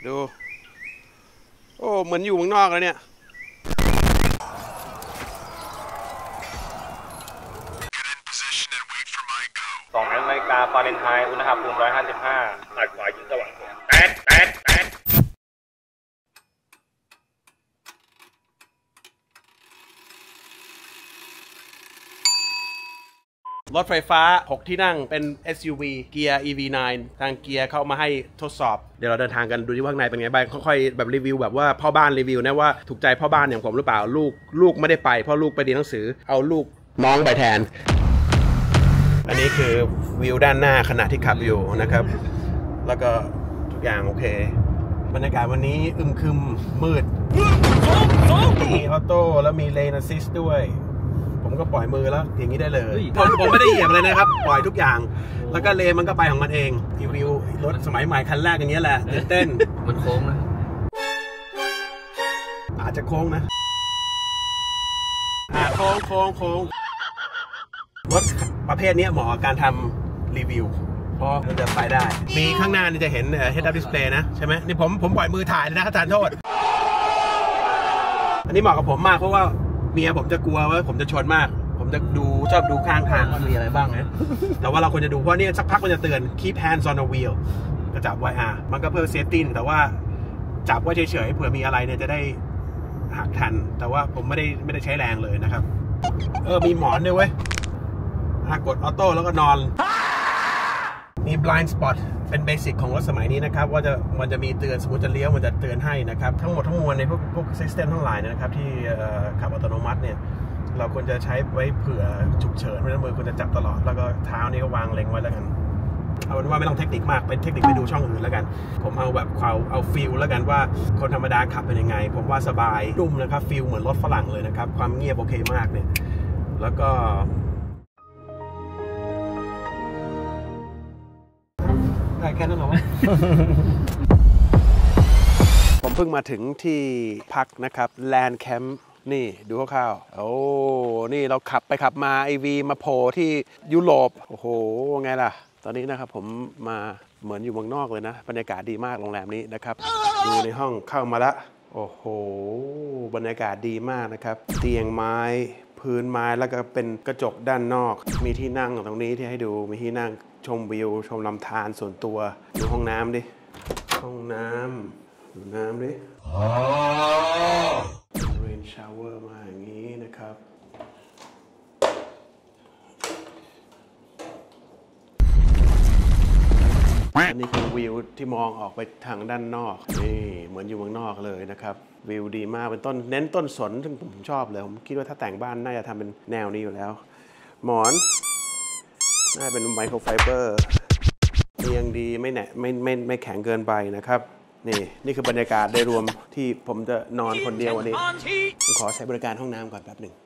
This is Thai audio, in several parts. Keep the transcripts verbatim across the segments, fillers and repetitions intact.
ดูโอ้เหมือนอยู่เมืองนอกเลยเนี่ยสองนาฬิกาฟาเรนไฮต์อุณหภูมิหนึ่งร้อยห้าสิบห้าอัดขวายิงตะวันตกแปดแปดแปดรถไฟฟ้าหกที่นั่งเป็น เอส ยู วี เกียร์ อี วี ไนน์ ทางเกียร์เข้ามาให้ทดสอบเดี๋ยวเราเดินทางกันดูที่ว่าข้างในเป็นไงบ้างค่อยๆแบบรีวิวแบบว่าพ่อบ้านรีวิวนะว่าถูกใจพ่อบ้านอย่างผมหรือเปล่าลูกลูกไม่ได้ไปเพราะลูกไปเรียนหนังสือเอาลูกน้องไปแทนอันนี้คือวิวด้านหน้าขณะที่ขับอยู่นะครับแล้วก็ทุกอย่างโอเคบรรยากาศวันนี้อึมครึมมืดมีออโต้แล้วมีเลนแอสซิสต์ด้วยผมก็ปล่อยมือแล้วอย่างนี้ได้เลยผมผมไม่ได้เหยียบเลยนะครับปล่อยทุกอย่างแล้วก็เลนมันก็ไปของมันเองรีวิวรถสมัยใหม่คันแรกอย่างนี้แหละตื่นเต้นมันโค้งนะอาจจะโค้งนะอ่าโค้งโค้งโค้งรถประเภทนี้เหมาะกับการทำรีวิวเพราะมันจะไปได้มีข้างหน้านี่จะเห็น Head Up Display นะใช่ไหมนี่ผมผมปล่อยมือถ่ายเลยนะท่านโทษอันนี้เหมาะกับผมมากเพราะว่าเมียผมจะกลัวว่าผมจะชนมากผมจะดูชอบดูข้างทางว่ามีอะไรบ้างนะแต่ว่าเราควรจะดูเพราะนี่สักพักมันจะเตือน keep hands on the wheel ก็จับไว้อ่ะมันก็เพื่อ safety แต่ว่าจับไว้เฉยๆเผื่อมีอะไรเนี่ยจะได้หักทันแต่ว่าผมไม่ได้ไม่ได้ใช้แรงเลยนะครับเออมีหมอนด้วยเว้ยหากกดออโต้แล้วก็นอนมี blind spot เป็นเบสิกของรถสมัยนี้นะครับว่าจะมันจะมีเตือนสมมติจะเลี้ยวมันจะเตือนให้นะครับทั้งหมดทั้งมวลในพวกพวก system ทั้งหลายนะครับที่ขับอัตโนมัติเนี่ยเราควรจะใช้ไว้เผื่อฉุกเฉินเพราะฉะนั้นมือควรจะจับตลอดแล้วก็เท้านี่ก็วางเล็งไว้แล้วกันเอาเป็นว่าไม่ต้องเทคนิคมากเป็นเทคนิคไปดูช่องอื่นแล้วกันผมเอาแบบเอาเอาฟีลแล้วกันว่าคนธรรมดาขับเป็นยังไงผมว่าสบายนุ่มนะครับฟีลเหมือนรถฝรั่งเลยนะครับความเงียบโอเคมากเนี่ยแล้วก็แค่นั้นหรอวะ ผมเพิ่งมาถึงที่พักนะครับแลนด์แคมป์นี่ดูคร่าวๆโอ้นี่เราขับไปขับมาไอวีมาโผล่ที่ยุโรปโอ้โหไงล่ะตอนนี้นะครับผมมาเหมือนอยู่เมืองนอกเลยนะบรรยากาศดีมากโรงแรมนี้นะครับดูในห้องเข้ามาละโอ้โหบรรยากาศดีมากนะครับเตียงไม้พื้นไม้แล้วก็เป็นกระจกด้านนอกมีที่นั่งตรงนี้ที่ให้ดูมีที่นั่งชมวิวชมลำธารส่วนตัวดูห้องน้ำดิห้องน้ำดูน้ำดิเรนชาวเวอร์มาอย่างนี้นะครับอันนี้คือวิวที่มองออกไปทางด้านนอกนี่เหมือนอยู่เมืองนอกเลยนะครับวิวดีมากเป็นต้นเน้นต้นสนซึ่งผมชอบเลยผมคิดว่าถ้าแต่งบ้านน่าจะทำเป็นแนวนี้อยู่แล้วหมอนน่าเป็นไมโครไฟเบอร์ยังดีไม่แหนไม่ไม่ไม่แข็งเกินไปนะครับนี่นี่คือบรรยากาศโดยรวมที่ผมจะนอนคนเดียววันนี้ผมขอใช้บริการห้องน้ำก่อนแป๊บหนึ่ง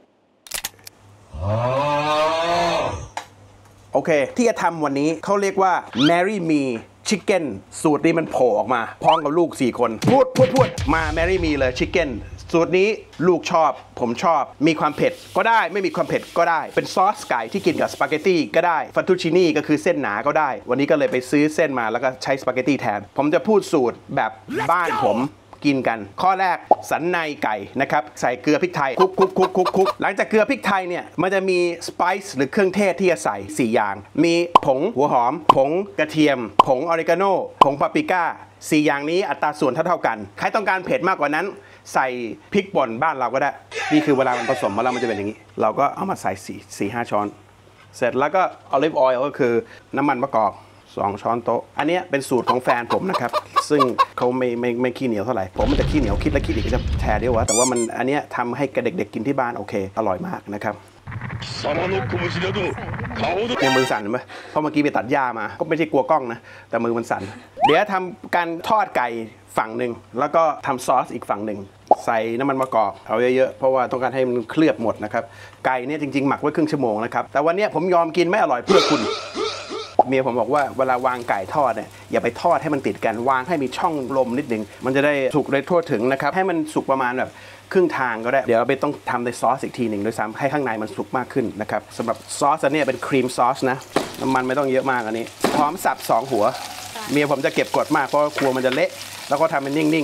โอเคที่จะทำวันนี้เขาเรียกว่า Marry Me Chicken สูตรนี้มันโผล่ออกมาพร้อมกับลูกสี่คนพูดพูดพูดมา Marry Me เลย Chickenสูตรนี้ลูกชอบผมชอบมีความเผ็ดก็ได้ไม่มีความเผ็ดก็ได้เป็นซอสไก่ที่กินกับสปาเกตตี้ก็ได้ฟัตตูชินี่ก็คือเส้นหนาก็ได้วันนี้ก็เลยไปซื้อเส้นมาแล้วก็ใช้สปาเกตตี้แทนผมจะพูดสูตรแบบบ้านผมกินกันข้อแรกสันในไก่นะครับใส่เกลือพริกไทยคลุกคลุกคลุกคลุกคลุกหลังจากเกลือพริกไทยเนี่ยมันจะมีสไปซ์หรือเครื่องเทศที่จะใส่สี่อย่างมีผงหัวหอมผงกระเทียมผงออริกาโนผงปาปริก้าสี่อย่างนี้อัตราส่วนเท่าๆกันใครต้องการเผ็ดมากกว่านั้นใส่พริกป่นบ้านเราก็ได้นี่คือเวลามันผสมมาแล้วมันจะเป็นอย่างนี้เราก็เอามาใส่สี่สี่ห้าช้อนเสร็จแล้วก็ออลิฟออยล์ก็คือน้ำมันมะกอกสองช้อนโต๊ะอันนี้เป็นสูตรของแฟนผมนะครับซึ่งเขาไม่ไม่ไม่ขี้เหนียวเท่าไหร่ผมมันจะขี้เหนียวคิดแล้วคิดอีกก็จะแชร์เดียววะแต่ว่ามันอันนี้ทำให้เด็กๆกินที่บ้านโอเคอร่อยมากนะครับยังมือสั่นไหมเพราะเมื่อกี้ไปตัดหญ้ามาก็ไม่ใช่กลัวกล้องนะแต่มือมันสั่นเดี๋ยวทำการทอดไก่ฝั่งหนึ่งแล้วก็ทำซอสอีกฝั่งหนึ่งใส่น้ำมันมะกอกเอาเยอะๆเพราะว่าต้องการให้มันเคลือบหมดนะครับไก่เนี่ยจริงๆหมักไว้ครึ่งชั่วโมงนะครับแต่วันนี้ผมยอมกินไม่อร่อยเพื่อคุณเมียผมบอกว่าเวลาวางไก่ทอดเนี่ยอย่าไปทอดให้มันติดกันวางให้มีช่องลมนิดนึงมันจะได้สุกได้ทั่วถึงนะครับให้มันสุกประมาณแบบครึ่งทางก็ได้เดี๋ยวเราไปต้องทำในซอสอีกทีหนึ่งโดยซ้ำให้ข้างในมันสุกมากขึ้นนะครับสำหรับซอสอันนี้เป็นครีมซอสนะน้ำมันไม่ต้องเยอะมากอันนี้พร้อมสับสองหัวเมียผมจะเก็บกดมากเพราะครัวมันจะเละแล้วก็ทำเป็นนิ่ง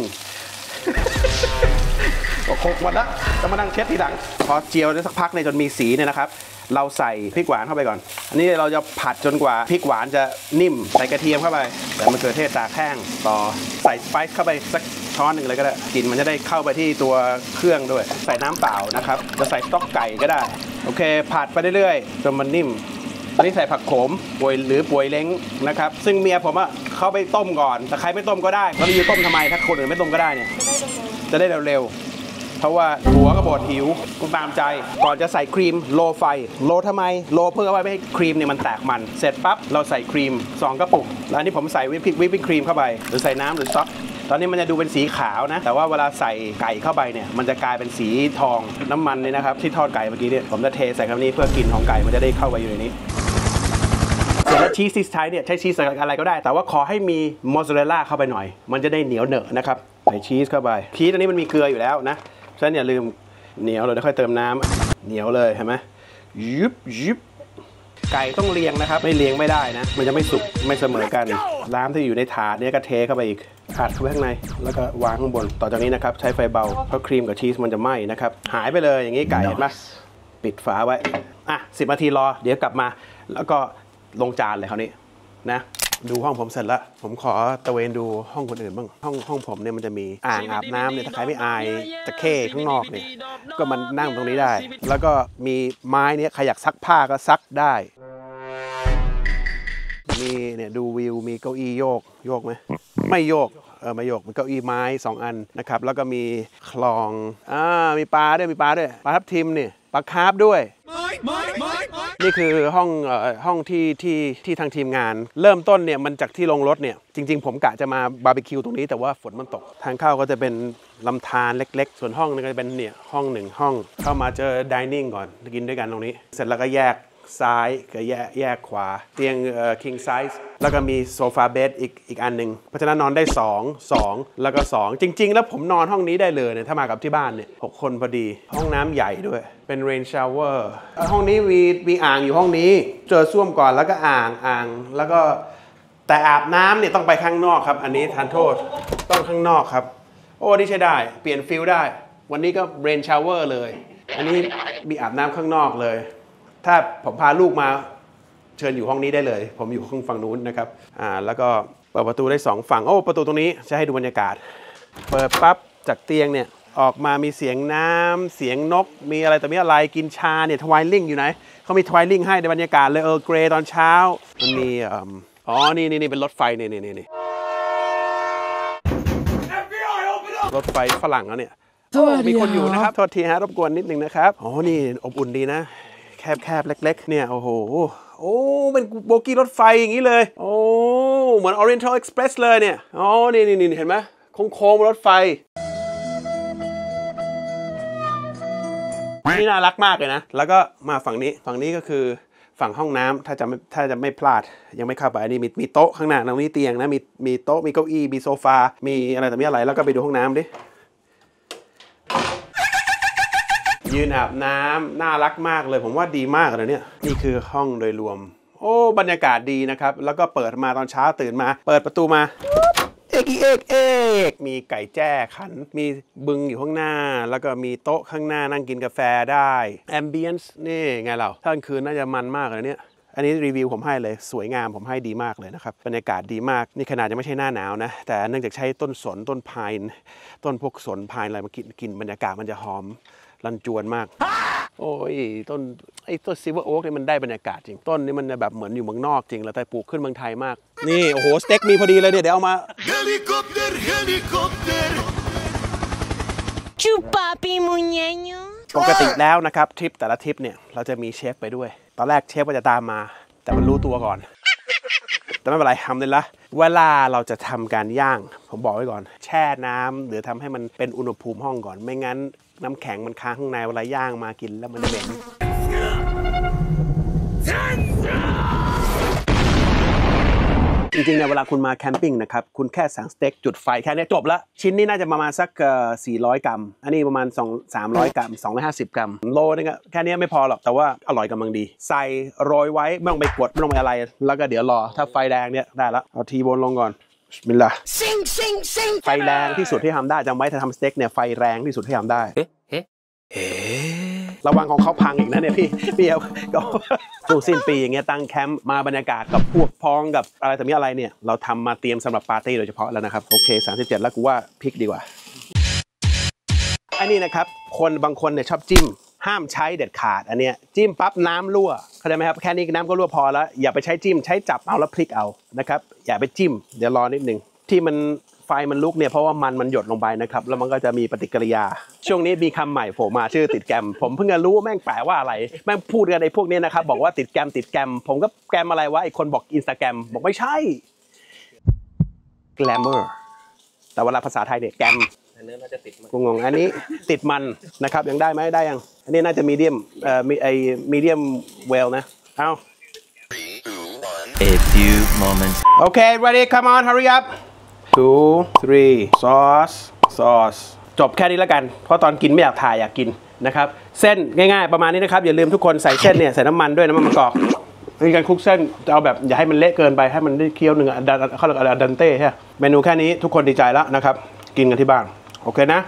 ๆก็คกหมดแล้วต้องมานั่งเช็ดทีหลังพอเจียวได้สักพักในจนมีสีเนี่ยนะครับเราใส่พริกหวานเข้าไปก่อนอันนี้เราจะผัดจนกว่าพริกหวานจะนิ่มใส่กระเทียมเข้าไปใส่มะเขือเทศตากแห้งต่อใส่สไปซ์เข้าไปสักช้อนหนึ่งเลยก็ได้กลิ่นมันจะได้เข้าไปที่ตัวเครื่องด้วยใส่น้ำเปล่านะครับจะใส่สต๊อกไก่ก็ได้โอเคผัดไปเรื่อยๆจนมันนิ่มตอนนี้ใส่ผักโขมป่วยหรือป่วยเล้งนะครับซึ่งเมียผมอะเข้าไปต้มก่อนแต่ใครไม่ต้มก็ได้แล้วรีวิวต้มทำไมถ้าคนอื่นไม่ต้มก็ได้เนี่ยจะได้เร็วๆเพราะว่าหัวก็บดหิวคุณตามใจก่อนจะใส่ครีมโลไฟโลทำไมโลเพื่อไว้ไม่ให้ครีมเนี่ยมันแตกมันเสร็จปั๊บเราใส่ครีมสองกระปุกแล้วนี่ผมใส่วิปวิปครีมเข้าไปหรือใส่น้ำหรือซอสตอนนี้มันจะดูเป็นสีขาวนะแต่ว่าเวลาใส่ไก่เข้าไปเนี่ยมันจะกลายเป็นสีทองน้ำมันเนี่ยนะครับที่ทอดไก่เมื่อกี้เนี่ยผมจะเทใส่คำนี้เพื่อกลิ่นของไก่มันจะได้เข้าไปอยู่ในนี้เสร็จแล้วชีสที่ใช้เนี่ยใช้ชีสอะไรก็ได้แต่ว่าขอให้มีมอสซาเรลล่าเข้าไปหน่อยมันจะได้เหนียวเหนอะนะครับใส่ชีสเข้าไปชีสอันนี้มันมีเกลืออยู่แล้วนะฉะนั้นอย่าลืมเหนียวเลยแล้วค่อยเติมน้ำเหนียวเลยเห็นไหมยุบยุบไก่ต้องเรียงนะครับไม่เรียงไม่ได้นะมันจะไม่สุกไม่เสมอกันน้ำที่อยู่ในถาดนี้ก็เทเข้าไปอีกผัดเข้าไปข้างในแล้วก็วางข้างบนต่อจากนี้นะครับใช้ไฟเบาเพราะครีมกับชีสมันจะไหม้นะครับหายไปเลยอย่างนี้ไก่เห็นไหมปิดฝาไว้อ่ะสิบนาทีรอเดี๋ยวกลับมาแล้วก็ลงจานเลยคราวนี้นะดูห้องผมเสร็จแล้วผมขอตะเวนดูห้องคนอื่นบ้างห้องห้องผมเนี่ยมันจะมีอ่างอาบน้ำเนี่ยถ้าใครไม่อายตะเข้ข้างนอกเนี่ยก็มันนั่งตรงนี้ได้แล้วก็มีไม้เนี่ยใครอยากซักผ้าก็ซักได้มีเนี่ยดูวิวมีเก้าอี้โยกโยกไหมไม่โยกเออไม่โยกเป็นเก้าอี้ไม้สองอันนะครับแล้วก็มีคลองอ่ามีปลาด้วยมีปลาด้วยปลาทับทิมเนี่ยปลาคาร์ฟด้วยนี่คือห้องเอ่อห้องที่ที่ที่ทางทีมงานเริ่มต้นเนี่ยมันจากที่ลงรถเนี่ยจริงๆผมกะจะมาบาร์บีคิวตรงนี้แต่ว่าฝนมันตกทางเข้าก็จะเป็นลำธารเล็กๆส่วนห้องนึงก็จะเป็นเนี่ยห้องหนึ่งห้องเข้ามาเจอดิเนิ่งก่อนกินด้วยกันตรงนี้เสร็จแล้วก็แยกซ้ายกับแยกแยกขวาเตียงเอ่อ king size แล้วก็มีโซฟาเบดอีกอีกอันหนึ่งเพราะฉะนั้นนอนได้สอง สองแล้วก็สองจริงๆแล้วผมนอนห้องนี้ได้เลยเนี่ยถ้ามากับที่บ้านเนี่ยหกคนพอดีห้องน้ำใหญ่ด้วยเป็น rain shower ห้องนี้มีมีอ่างอยู่ห้องนี้เจอส้วมก่อนแล้วก็อ่างอ่างแล้วก็แต่อาบน้ำเนี่ยต้องไปข้างนอกครับอันนี้ทานโทษต้องข้างนอกครับโอ้นี่ใช้ได้เปลี่ยนฟิลได้วันนี้ก็ rain shower เลยอันนี้มีอาบน้ำข้างนอกเลยถ้าผมพาลูกมาเชิญอยู่ห้องนี้ได้เลยผมอยู่ห้องฝั่งนู้นนะครับอ่าแล้วก็เปิดประตูได้สองฝั่งโอ้ประตูตรงนี้จะให้ดูบรรยากาศเปิดปั๊บจากเตียงเนี่ยออกมามีเสียงน้ำเสียงนกมีอะไรแต่มีอะไรกินชาเนี่ยทวายลิ่งอยู่ไหนเขามีทวายลิ่งให้ในบรรยากาศเลยเออเกรย์ตอนเช้ามันมีอ๋อนี่นี่นี่เป็นรถไฟนี่นี่นี่รถไฟฝรั่งแล้วเนี่ยมีคนอยู่นะครับโทษทีฮะรบกวนนิดนึงนะครับอ๋อนี่อบอุ่นดีนะแคบๆเล็กๆเนี่ยโอ้โหโอ้เป็นโบกี้รถไฟอย่างนี้เลยโอ้เหมือน Oriental Express เลยเนี่ยอ๋อนี่นี่นี่เห็นไหมโค้งๆรถไฟนี่น่ารักมากเลยนะแล้วก็มาฝั่งนี้ฝั่งนี้ก็คือฝั่งห้องน้ำถ้าจะไม่ถ้าจะไม่พลาดยังไม่เข้าไปอันนี้มีมีโต๊ะข้างหน้าตรงนี้เตียงนะมีมีโต๊ะมีเก้าอี้มีโซฟามีอะไรแต่มีอะไรแล้วก็ไปดูห้องน้ำดิยืนอาบน้ำน่ารักมากเลยผมว่าดีมากเลยเนี่ยนี่คือห้องโดยรวมโอ้บรรยากาศดีนะครับแล้วก็เปิดมาตอนเช้าตื่นมาเปิดประตูมาเอกเอกเอกมีไก่แจ้ขันมีบึงอยู่ข้างหน้าแล้วก็มีโต๊ะข้างหน้านั่งกินกาแฟได้แอมเบียนซ์นี่ไงเราถ้ากลางคืนน่าจะมันมากเลยเนี่ยอันนี้รีวิวผมให้เลยสวยงามผมให้ดีมากเลยนะครับบรรยากาศดีมากนี่ขนาดจะไม่ใช่หน้าหนาวนะแต่เนื่องจากใช้ต้นสนต้นพายต้นพวกสนพายอะไรมากินกินบรรยากาศมันจะหอมรันจวนมากโอ้ยต้นไอ้ต้นซิลเวอร์โอ๊กนี่มันได้บรรยากาศจริงต้นนี้มันแบบเหมือนอยู่เมืองนอกจริงแล้วแต่ปลูกขึ้นเมืองไทยมากนี่โอ้โหสเต็กมีพอดีเลยเนี่ยเดี๋ยวเอามาเฮลิคอปเตอร์เฮลิคอปเตอร์จูปาปีมุญญ์ปกติแล้วนะครับทริปแต่ละทริปเนี่ยเราจะมีเชฟไปด้วยตอนแรกเชฟก็จะตามมาแต่มันรู้ตัวก่อนแต่ไม่เป็นไรทำเลยละเวลาเราจะทำการย่างผมบอกไว้ก่อนแช่น้ำหรือทำให้มันเป็นอุณหภูมิห้องก่อนไม่งั้นน้ำแข็งมันค้างข้างในเวลาย่างมากินแล้วมันจะเหม็นจริงๆเนี่ยเวลาคุณมาแคมปิ้งนะครับคุณแค่สั่งสเต็กจุดไฟแค่นี้จบละชิ้นนี้น่าจะประมาณสักสี่ร้อยกรัมอันนี้ประมาณสอง สามร้อยกรัมสองร้อยห้าสิบกรัมโลนึงแค่นี้ไม่พอหรอกแต่ว่าอร่อยกำลังดีใส่โรยไว้ไม่ต้องไปกดไม่ต้องไปอะไรแล้วก็เดี๋ยวรอถ้าไฟแดงเนี่ยได้แล้วเอาทีบนลงก่อนบิสมิลลาห์ไฟแรงที่สุดที่ทำได้จำไว้ถ้าทำสเต็กเนี่ยไฟแรงที่สุดที่ทำได้เฮ้เฮ้เฮ้ระวังของเขาพังอีกนะเนี่ยพี่พี่เอาก็ช่วงสิ้นปีอย่างเงี้ยตั้งแคมป์มาบรรยากาศกับพวกพ้องกับอะไรแต่มีอะไรเนี่ยเราทำมาเตรียมสำหรับปาร์ตี้โดยเฉพาะแล้วนะครับโอเคสามสิบเจ็ดแล้วกูว่าพริกดีกว่าอันนี้นะครับคนบางคนเนี่ยชอบจิ้มห้ามใช้เด็ดขาดอันเนี้ยจิ้มปั๊บน้ำรั่วเข้าใจไหมครับแค่นี้น้ำก็รั่วพอแล้วอย่าไปใช้จิ้มใช้จับเอาแล้วพลิกเอานะครับอย่าไปจิ้มเดี๋ยวรอนิดนึงที่มันไฟมันลุกเนี่ยเพราะว่ามันมันหยดลงไปนะครับแล้วมันก็จะมีปฏิกิริยาช่วงนี้มีคำใหม่โผล่มาชื่อติดแกรมผมเพิ่งจะรู้ว่าแม่งแปลว่าอะไรแม่งพูดกันในพวกนี้นะครับบอกว่าติดแกรมติดแกรมผมก็แกรมอะไรวะไอคนบอกอินสตาแกรมบอกไม่ใช่แกลมเมอร์แต่เวลาภาษาไทยเนี่ยแกรมเนื้อน่าจะติดมันงงอันนี้ติดมันนะครับยังได้ไหมได้ยังอันนี้น่าจะมีเดียมเอ่อมีไอมีเดียมเวลนะเอา A few moments Okay ready come on hurry up two three sauce sauce จบแค่นี้แล้วกันเพราะตอนกินไม่อยากถ่ายอยากกินนะครับเส้นง่ายๆประมาณนี้นะครับอย่าลืมทุกคนใส่เส้นเนี่ยใส่น้ำมันด้วยน้ำมันมะกอกในการคลุกเส้นจะเอาแบบอย่าให้มันเละเกินไปให้มันได้เคี้ยวหนึ่งอ่ะเขาเรียกอะไรดันเต้ใช่เมนูแค่นี้ทุกคนดีใจแล้วนะครับกินกันที่บ้านโอเคนะ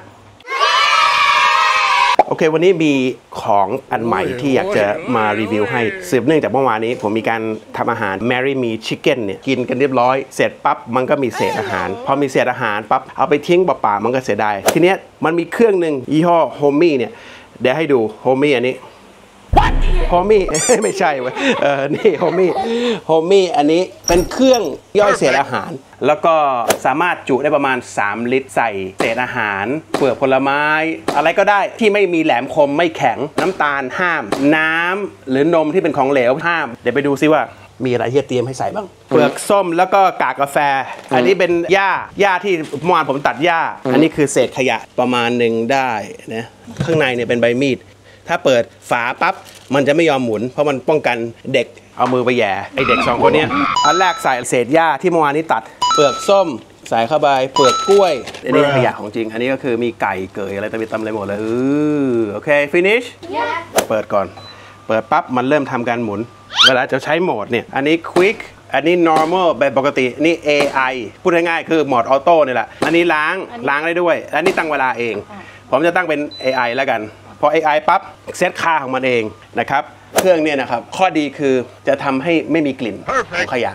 โอเควันนี้มีของอันใหม่ที่อยากจะมารีวิวให้สืบเนื่องจากเมื่อวานนี้ผมมีการทำอาหาร Marry Me Chicken เนี่ยกินกันเรียบร้อยเสร็จปั๊บมันก็มีเศษอาหารพอมีเศษอาหารปั๊บเอาไปทิ้งเปล่าๆมันก็เสียดายทีเนี้ยมันมีเครื่องหนึ่งยี่ห้อ Homey เนี่ยเดี๋ยวให้ดู Homey อันนี้โฮมี่ไม่ใช่เว้ยเออนี่โฮมี่โฮมี่อันนี้เป็นเครื่องย่อยเศษอาหารแล้วก็สามารถจุได้ประมาณสามลิตรใส่เศษอาหารเปลือกผลไม้อะไรก็ได้ที่ไม่มีแหลมคมไม่แข็งน้ำตาลห้ามน้ำหรือนมที่เป็นของเหลวห้ามเดี๋ยวไปดูซิว่ามีอะไรที่จะเตรียมให้ใส่บ้างเปลือกส้มแล้วก็กากกาแฟอันนี้เป็นหญ้าหญ้าที่เมื่อวานผมตัดหญ้าอันนี้คือเศษขยะประมาณหนึ่งได้นะข้างในเนี่ยเป็นใบมีดถ้าเปิดฝาปั๊บมันจะไม่ยอมหมุนเพราะมันป้องกันเด็กเอามือไปแย่ไอเด็กสองคนนี้อันแรกใส่เศษหญ้าที่เมื่อวานนี้ตัดเปลือกส้มใส่เข้าไปเปลือกกล้วยอันนี้ขยะของจริงอันนี้ก็คือมีไก่เกยอะไรตะมิตำอะไรหมดเลยอือโอเค finish เปิดก่อนเปิดปั๊บมันเริ่มทำการหมุนเวลาจะใช้โหมดเนี่ยอันนี้ quick อันนี้ normal แบบปกตินี่ เอ ไอ พูดง่ายๆคือโหมดออโต้นี่แหละอันนี้ล้างล้างได้ด้วยอันนี้ตั้งเวลาเองผมจะตั้งเป็น เอ ไอ แล้วกันพอ เอ ไอ ปั๊บเซตค่าของมันเองนะครับเครื่องเนี่ยนะครับข้อดีคือจะทำให้ไม่มีกลิ่นของขยะ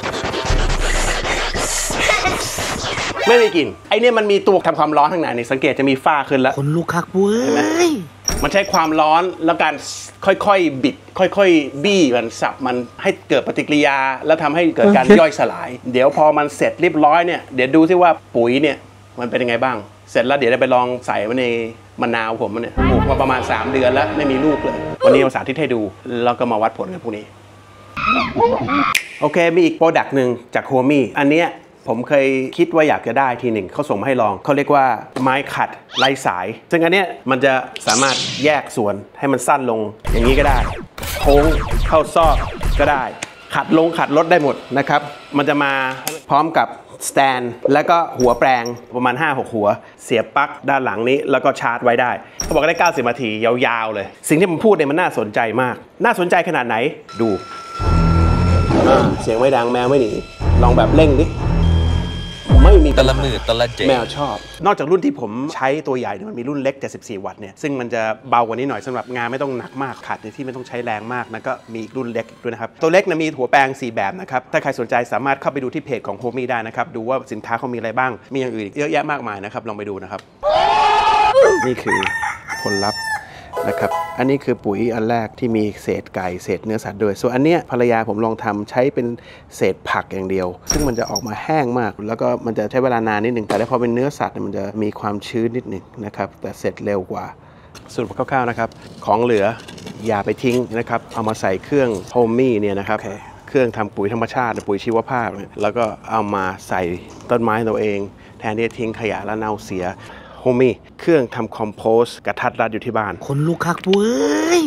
ไม่มีกลิ่นไอเนี่ยมันมีตัวทำความร้อนข้างในนี่สังเกตจะมีฝ้าขึ้นแล้วคนลูกคักเว้ยมันใช้ความร้อนแล้วการค่อยๆบิดค่อยๆบี้มันสับมันให้เกิดปฏิกิริยาแล้วทำให้เกิดการย่อยสลายเดี๋ยวพอมันเสร็จเรียบร้อยเนี่ยเดี๋ยวดูซิว่าปุ๋ยเนี่ยมันเป็นยังไงบ้างเสร็จแล้วเดี๋ยวจะไปลองใส่ไว้ในมะนาวผมเนี่ยปลูกมาประมาณสามเดือนแล้วไม่มีลูกเลยวันนี้มาสาธิตให้ดูแล้วก็มาวัดผลกันพวกนี้โอเคมีอีกโปรดักต์หนึ่งจากโฮมี่อันเนี้ยผมเคยคิดว่าอยากจะได้ทีหนึ่งเขาส่งมาให้ลองเขาเรียกว่าไม้ขัดไร้สายซึ่งอันเนี้ยมันจะสามารถแยกส่วนให้มันสั้นลงอย่างนี้ก็ได้โค้งเข้าซอกก็ได้ขัดลงขัดลดได้หมดนะครับมันจะมาพร้อมกับสแตนแล้วก็หัวแปลงประมาณ ห้าหก หัวเสียบปลั๊กด้านหลังนี้แล้วก็ชาร์จไว้ได้เขาบอกได้เก้าสิบนาทียาวๆเลยสิ่งที่ผมพูดเนี่ยมันน่าสนใจมากน่าสนใจขนาดไหนดูเสียงไม่ดังแมวไม่หนีลองแบบเร่งดิไม่มีตะละมือตะละเจแมวชอบนอกจากรุ่นที่ผมใช้ตัวใหญ่เนี่ยมันมีรุ่นเล็กเจ็ดสิบสี่วัตต์เนี่ยซึ่งมันจะเบากว่านี้หน่อยสำหรับงานไม่ต้องหนักมากขัดในที่ไม่ต้องใช้แรงมากนะก็มีรุ่นเล็กด้วยนะครับตัวเล็กนะมีหัวแปลงสี่แบบนะครับถ้าใครสนใจสามารถเข้าไปดูที่เพจของโฮมี่ได้นะครับดูว่าสินค้าเขามีอะไรบ้างมีอย่างอื่นเยอะแยะมากมายนะครับลองไปดูนะครับนี่คือผลลัพธ์นะครับอันนี้คือปุ๋ยอันแรกที่มีเศษไก่เศษเนื้อสัตว์ด้วยส่วนอันเนี้ยภรรยาผมลองทำใช้เป็นเศษผักอย่างเดียวซึ่งมันจะออกมาแห้งมากแล้วก็มันจะใช้เวลานานนิดหนึ่งแต่พอเป็นเนื้อสัตว์มันจะมีความชื้นนิดหนึ่งนะครับแต่เสร็จเร็วกว่าสรุปคร่าวๆนะครับของเหลืออย่าไปทิ้งนะครับเอามาใส่เครื่องโฮมี่เนี่ยนะครับ okay. เครื่องทำปุ๋ยธรรมชาติปุ๋ยชีวภาพแล้วก็เอามาใส่ต้นไม้ตัวเองแทนที่จะทิ้งขยะและเน่าเสียโฮมี่เครื่องทำคอมโพสกระทัดรัดอยู่ที่บ้านคนลูกคักเว้ย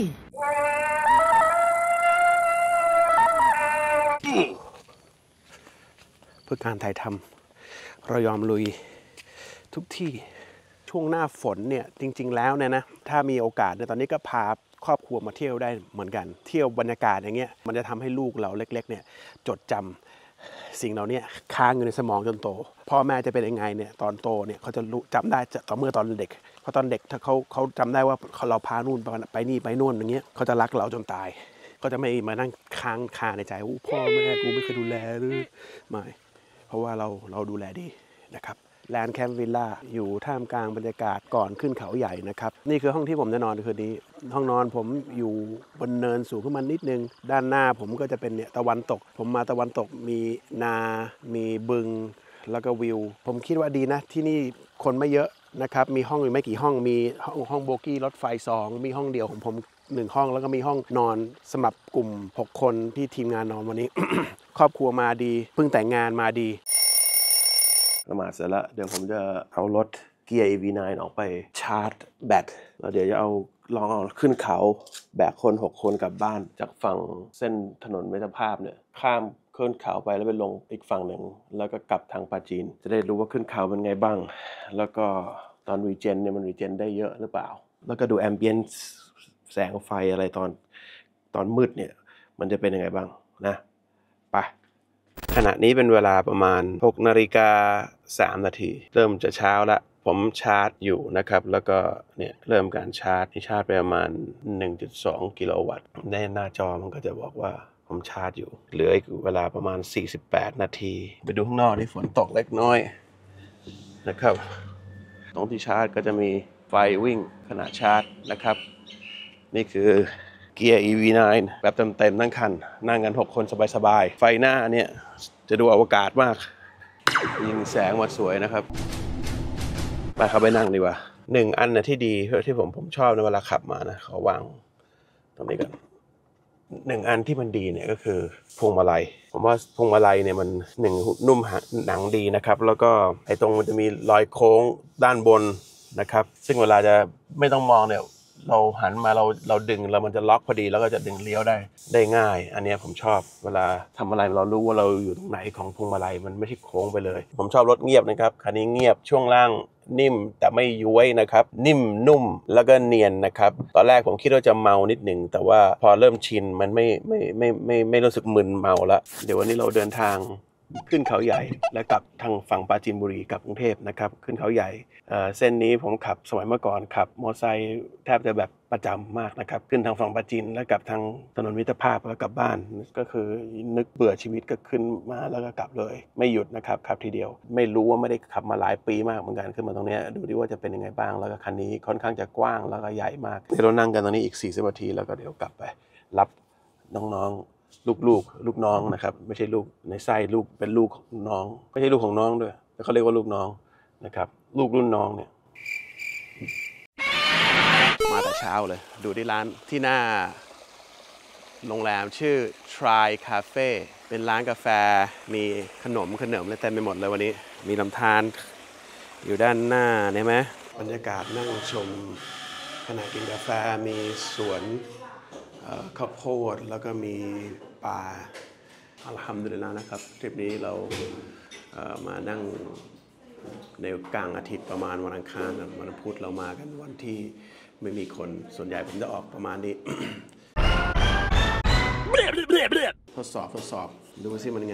พื่อการถ่ายทำเรายอมลุยทุกที่ช่วงหน้าฝนเนี่ยจริงๆแล้วเนี่ยนะถ้ามีโอกาสเนี่ยตอนนี้ก็พาครอบครัวมาเที่ยวได้เหมือนกันเที่ยวบรรยากาศอย่างเงี้ยมันจะทำให้ลูกเราเล็กๆเนี่ยจดจำสิ่งเหล่านี้ค้างอยู่ในสมองจนโตพ่อแม่จะเป็นยังไงเนี่ยตอนโตเนี่ยเขาจะรู้จำได้ต่อเมื่อตอนเด็กเพราะตอนเด็กถ้าเขาเขาจำได้ว่าเราพานู่นไปนี่ไปนู่นอย่างเงี้ยเขาจะรักเราจนตายก็จะไม่มานั่งค้างคาในใจว่าพ่อแม่กูไม่เคยดูแลหรือไม่เพราะว่าเราเราดูแลดีนะครับแลนด์แคมป์วิลล่าอยู่ท่ามกลางบรรยากาศก่อนขึ้นเขาใหญ่นะครับนี่คือห้องที่ผมจะนอนคืนนี้ห้องนอนผมอยู่บนเนินสูงขึ้นมานิดนึงด้านหน้าผมก็จะเป็นเนี่ยตะวันตกผมมาตะวันตกมีนามีบึงแล้วก็วิวผมคิดว่าดีนะที่นี่คนไม่เยอะนะครับมีห้องอยู่ไม่กี่ห้องมีห้องห้องโบกี้รถไฟสองมีห้องเดียวของผมหนึ่งห้องแล้วก็มีห้องนอนสำหรับกลุ่มหกคนที่ทีมงานนอนวันนี้ ครอบครัวมาดีเพิ่งแต่งงานมาดีละหมาดเสร็จแล้วเดี๋ยวผมจะเอารถเกียร์ อี วี ไนน์ ออกไปชาร์จแบตแล้วเดี๋ยวจะเอาลองเอาขึ้นเขาแบกคนหกคนกลับบ้านจากฝั่งเส้นถนนมิตรภาพเนี่ยข้ามขึ้นเขาไปแล้วไปลงอีกฝั่งหนึ่งแล้วก็กลับทางปาจีนจะได้รู้ว่าขึ้นเขาเป็นไงบ้างแล้วก็ตอนรีเจนเนี่ยมันรีเจนได้เยอะหรือเปล่าแล้วก็ดูแอมเบียนซ์แสงไฟอะไรตอนตอนมืดเนี่ยมันจะเป็นยังไงบ้างนะไปขณะนี้เป็นเวลาประมาณหกนาฬิกาสามนาทีเริ่มจะเช้าละผมชาร์จอยู่นะครับแล้วก็เนี่ยเริ่มการชาร์จที่ชาร์จไปประมาณ หนึ่งจุดสอง กิโลวัตต์ในหน้าจอมันก็จะบอกว่าผมชาร์จอยู่เหลืออีกเวลาประมาณสี่สิบแปดนาทีไปดูข้างนอกที่ฝนตกเล็กน้อยนะครับตรงที่ชาร์จก็จะมีไฟวิ่งขณะชาร์จนะครับนี่คือเกียร์ อี วี ไนน์ แบบเต็มๆทั้งคันนั่งกันหกคนสบายๆไฟหน้าเนี่ยจะดูอวกาศมากยิงแสงมาสวยนะครับไปเข้าไปนั่งดีกว่าหนึ่งอันนะที่ดีที่ผมผมชอบในเวลาขับมานะขอวางตรงนี้กันหนึ่งอันที่มันดีเนี่ยก็คือพวงมาลัยผมว่าพวงมาลัยเนี่ยมันหนึ่งนุ่มหนังดีนะครับแล้วก็ไอ้ตรงมันจะมีรอยโค้งด้านบนนะครับซึ่งเวลาจะไม่ต้องมองเนี่ยเราหันมาเราเราดึงแล้วมันจะล็อกพอดีแล้วก็จะดึงเลี้ยวได้ได้ง่ายอันนี้ผมชอบเวลาทำอะไรเรารู้ว่าเราอยู่ตรงไหนของพวงมาลัยมันไม่ใช่โค้งไปเลยผมชอบรถเงียบนะครับคันนี้เงียบช่วงล่างนิ่มแต่ไม่ย้วยนะครับนิ่มนุ่มแล้วก็เนียนนะครับตอนแรกผมคิดว่าจะเมานิดหนึ่งแต่ว่าพอเริ่มชินมันไม่ไม่ไม่ไม่ไม่รู้สึกมึนเมาละเดี๋ยววันนี้เราเดินทางขึ้นเขาใหญ่และกลับทางฝั่งปราจีนบุรีกลับกรุงเทพนะครับขึ้นเขาใหญ่เส้นนี้ผมขับสมัยเมื่อก่อนขับมอเตอร์ไซค์แทบจะแบบประจำมากนะครับขึ้นทางฝั่งปราจีนแล้วกลับทางถนนมิตรภาพแล้วกลับบ้านก็คือนึกเบื่อชีวิตก็ขึ้นมาแล้วก็กลับเลยไม่หยุดนะครับขับทีเดียวไม่รู้ว่าไม่ได้ขับมาหลายปีมากเหมือนกันขึ้นมาตรงนี้ดูดิว่าจะเป็นยังไงบ้างแล้วก็คันนี้ค่อนข้างจะกว้างแล้วก็ใหญ่มากเดี๋ยวเรานั่งกันตรงนี้อีกสี่สิบนาทีแล้วก็เดี๋ยวกลับไปรับน้องๆลูกลูกลูกน้องนะครับไม่ใช่ลูกในไส้ลูกเป็นลูกของน้องไม่ใช่ลูกของน้องด้วยแต่เขาเรียกว่าลูกน้องนะครับลูกรุ่นน้องเนี่ยมาแต่เช้าเลยดูที่ร้านที่หน้าโรงแรมชื่อ Try Cafe เป็นร้านกาแฟมีขนมขนมอะไรเต็มไปหมดเลยวันนี้มีลำธารอยู่ด้านหน้าเห็นไหมบรรยากาศนั่งชมขณะกินกาแฟมีสวนข้าวโพดแล้วก็มีป่าอัลฮัมดุลิลลาห์นะครับทริปนี้เราเอ่อมานั่งในกลางอาทิตย์ประมาณวันอังคารวันพุธเรามากันวันที่ไม่มีคนส่วนใหญ่ผมจะออกประมาณนี้ ทดสอบทดสอบดูซิมันไง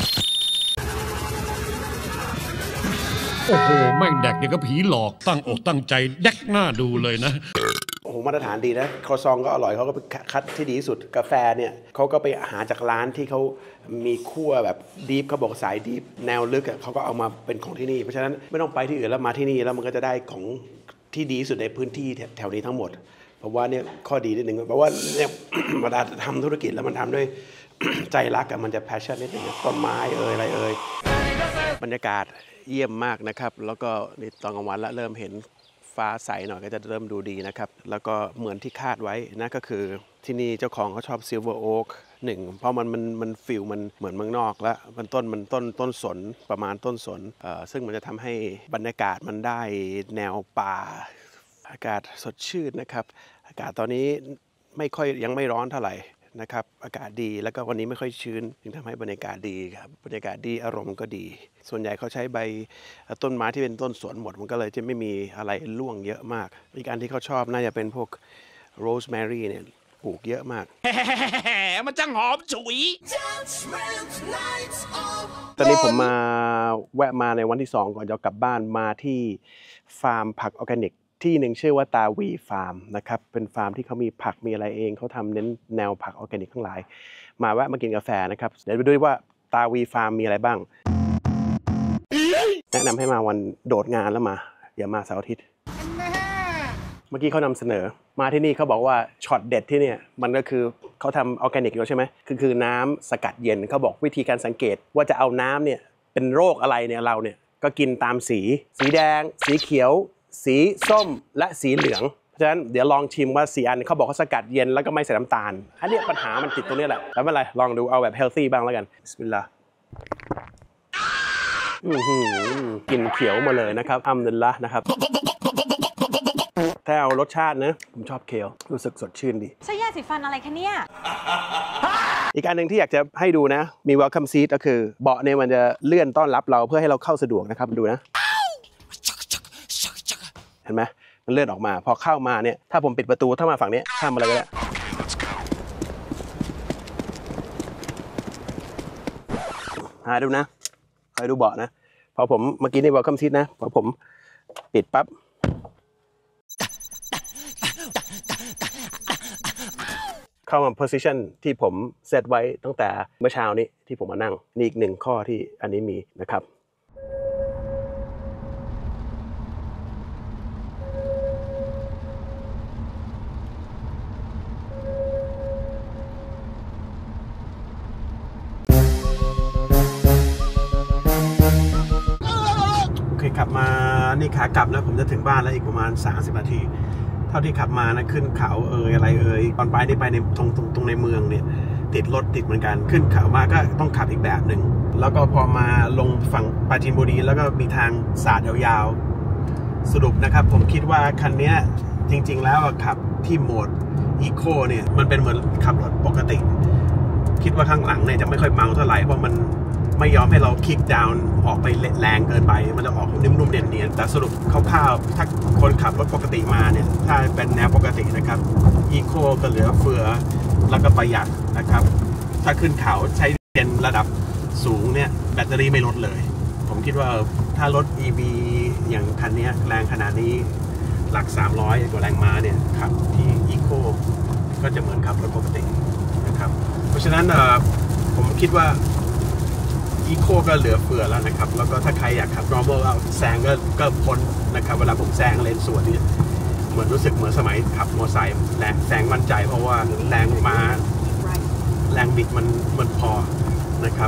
โอ้โหแม่งแดกอย่างกับผีหลอกตั้งอกตั้งใจแดกหน้าดูเลยนะโอ้โหมาตรฐานดีนะครัวซองก็อร่อยเขาก็ไปคัดที่ดีที่สุดกาแฟเนี่ยเขาก็ไปหาจากร้านที่เขามีคั่วแบบดีฟเขาบอกสายดีฟแนวลึกเขาก็เอามาเป็นของที่นี่เพราะฉะนั้นไม่ต้องไปที่อื่นแล้วมาที่นี่แล้วมันก็จะได้ของที่ดีที่สุดในพื้นที่แถวนี้ทั้งหมดเพราะว่าเนี่ยข้อดีนิดนึงเพราะว่าเนี่ยเวลาทำธุรกิจแล้วมันทำด้วย ใจรักมันจะแพชชั่นนิดนึงต้นไม้เอ่ยอะไรเอ่ยบรรยากาศเยี่ยมมากนะครับแล้วก็ในตอนกลางวันแล้วเริ่มเห็นฟ้าใสหน่อยก็จะเริ่มดูดีนะครับแล้วก็เหมือนที่คาดไว้นะก็คือที่นี่เจ้าของเขาชอบซิลเวอร์โอ๊กหนึ่งเพราะมันมันมันฟิลมันเหมือนเมืองนอกแล้วมันต้นมันต้นต้นสนประมาณต้นสนเอ่อซึ่งมันจะทำให้บรรยากาศมันได้แนวป่าอากาศสดชื่นนะครับอากาศตอนนี้ไม่ค่อยยังไม่ร้อนเท่าไหร่นะครับอากาศดีแล้วก็วันนี้ไม่ค่อยชื้นจึงทำให้บรรยากาศดีครับบรรยากาศดีอารมณ์ก็ดีส่วนใหญ่เขาใช้ใบต้นไม้ที่เป็นต้นสวนหมดมันก็เลยจะไม่มีอะไรร่วงเยอะมากอีกอันที่เขาชอบน่าจะเป็นพวกโรสแมรี่เนี่ยปลูกเยอะมากมันจังหอมฉุยตอนนี้ผมมาแวะมาในวันที่สองก่อนจะกลับบ้านมาที่ฟาร์มผักออร์แกนิกที่หนึ่งชื่อว่าตาวีฟาร์มนะครับเป็นฟาร์มที่เขามีผักมีอะไรเองเขาทำเน้นแนวผักออร์แกนิกทั้งหลายมาแวะมากินกาแฟนะครับเดี๋ยวไปดูว่าตาวีฟาร์มมีอะไรบ้างแนะนำให้มาวันโดดงานแล้วมาอย่ามาเสาร์อาทิตย์เมื่อกี้เขานำเสนอมาที่นี่เขาบอกว่าช็อตเด็ดที่เนี่ยมันก็คือเขาทำออร์แกนิกอยู่ใช่ไหมคือคือน้ำสกัดเย็นเขาบอกวิธีการสังเกตว่าจะเอาน้ำเนี่ยเป็นโรคอะไรเนี่ยเราเนี่ยก็กินตามสีสีแดงสีเขียวสีส้มและสีเหลืองเพราะฉะนั้นเดี๋ยวลองชิมว่าสีอันเขาบอกเขาสกัดเย็นแล้วก็ไม่ใส่น้ำตาลอันนี้ปัญหามันติดตรงนี้แหละแล้วไม่เป็นไรลองดูเอาแบบเฮลตี้บ้างแล้วกันบิสมิลลาห์กลิ่นเขียวมาเลยนะครับอัลฮัมดุลิลละห์นะครับถ้าเอารสชาตินะผมชอบเคลรู้สึกสดชื่นดีใช้ยาสีฟันอะไรคะเนี่ยอีกอันหนึ่งที่อยากจะให้ดูนะมี welcome seat ก็คือเบาะเนี่ยมันจะเลื่อนต้อนรับเราเพื่อให้เราเข้าสะดวกนะครับดูนะเห็นไหมมันเลื่อนออกมาพอเข้ามาเนี่ยถ้าผมปิดประตูถ้ามาฝั่งนี้ข้ามมาเลยก็ได้หาดูนะคอยดูเบาะนะพอผมเมื่อกี้ใน welcome seat นะพอผมปิดปั๊บเข้ามา position ที่ผมเซตไว้ตั้งแต่เมื่อเช้านี้ที่ผมมานั่งนี่อีกหนึ่งข้อที่อันนี้มีนะครับโอเคขับมานี่ขากลับนะผมจะถึงบ้านแล้วอีกประมาณสามสิบนาทีเท่าที่ขับมานะขึ้นเขาเอ่ยอะไรเอ่ยตอนไปนี่ไปในตรงตรงตรงในเมืองเนี่ยติดรถติดเหมือนกันขึ้นเขามาก็ต้องขับอีกแบบหนึ่งแล้วก็พอมาลงฝั่งปราจีนบุรีแล้วก็มีทางสาดยาวๆสรุปนะครับผมคิดว่าคันนี้จริงๆแล้วขับที่โหมดอีโคเนี่ยมันเป็นเหมือนขับรถปกติคิดว่าข้างหลังเนี่ยจะไม่ค่อยเมาเท่าไหร่เพราะมันไม่ยอมให้เราคลิกดาวน์ออกไปแรงเกินไปมันจะออกนุ่มๆเนียนๆแต่สรุปคร่าวๆถ้าคนขับรถปกติมาเนี่ยถ้าเป็นแนวปกตินะครับอีโคก็เหลือเฟือแล้วก็ประหยัดนะครับถ้าขึ้นเขาใช้เป็นระดับสูงเนี่ยแบตเตอรี่ไม่ลดเลยผมคิดว่าถ้ารถ อี วี อย่างคันนี้แรงขนาดนี้หลักสามร้อยกว่าแรงม้าเนี่ยขับที่อีโคก็จะเหมือนขับรถปกตินะครับเพราะฉะนั้นผมคิดว่าอีโคก็เหลือเฟือแล้วนะครับแล้วก็ถ้าใครอยากขับ normal เอาแซงก็ก็พ้นนะครับเวลาผมแซงเลนสวนนี่เหมือนรู้สึกเหมือนสมัยขับมอเตอร์ไซค์แรงแซงมั่นใจเพราะว่าแรงม้าแรงบิดมันมันพอนะครับ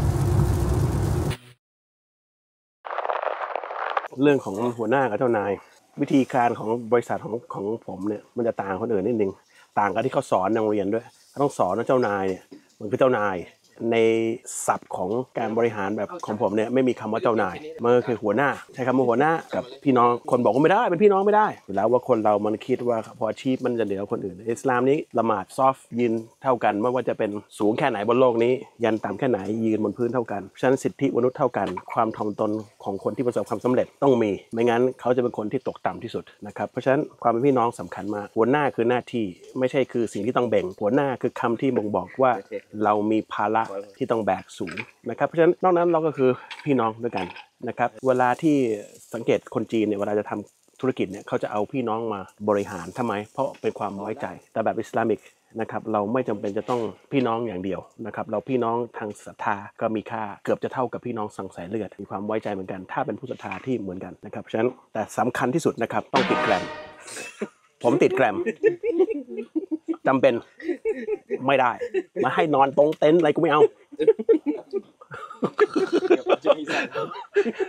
เรื่องของหัวหน้ากับเจ้านายวิธีการของบริษัทของของผมเนี่ยมันจะต่างคนอื่นนิดนึงต่างกับที่เขาสอนในโรงเรียนด้วยต้องสอนว่าเจ้านายเนี่ยมันคือเจ้านายในศัพท์ของการบริหารแบบของผมเนี่ยไม่มีคำว่าเจ้านายมันก็คือหัวหน้าใช้คำว่าหัวหน้ากับพี่น้องคนบอกว่าไม่ได้เป็นพี่น้องไม่ได้อยู่แล้วว่าคนเรามันคิดว่าพออาชีพมันจะเหนือคนอื่นอิสลามนี้ละหมาดซอฟยืนเท่ากันไม่ว่าจะเป็นสูงแค่ไหนบนโลกนี้ยันต่ำแค่ไหนยืนบนพื้นเท่ากันฉะนั้นสิทธิมนุษย์เท่ากันความถ่อมตนของคนที่ประสบความสำเร็จต้องมีไม่งั้นเขาจะเป็นคนที่ตกต่ำที่สุดนะครับเพราะฉะนั้นความเป็นพี่น้องสำคัญมากหัวหน้าคือหน้าที่ไม่ใช่คือสิ่งที่ต้องแบ่งหัวหน้าคือคำที่บ่งบอกว่าเรามีภาระที่ต้องแบกสูงนะครับเพราะฉะนั้นนอกนั้นเราก็คือพี่น้องด้วยกันนะครับเวลาที่สังเกตคนจีนเนี่ยเวลาจะทำธุรกิจเนี่ยเขาจะเอาพี่น้องมาบริหารทำไมเพราะเป็นความไว้ใจแต่แบบอิสลามิกนะครับเราไม่จำเป็นจะต้องพี่น้องอย่างเดียวนะครับเราพี่น้องทางศรัทธาก็มีค่าเกือบจะเท่ากับพี่น้องสังสายเลือดมีความไว้ใจเหมือนกันถ้าเป็นผู้ศรัทธาที่เหมือนกันนะครับเพราะฉะนั้นแต่สำคัญที่สุดนะครับต้องติดแกรมผมติดแกรมจำเป็นไม่ได้มาให้นอนตรงเต็นท์อะไรกูไม่เอา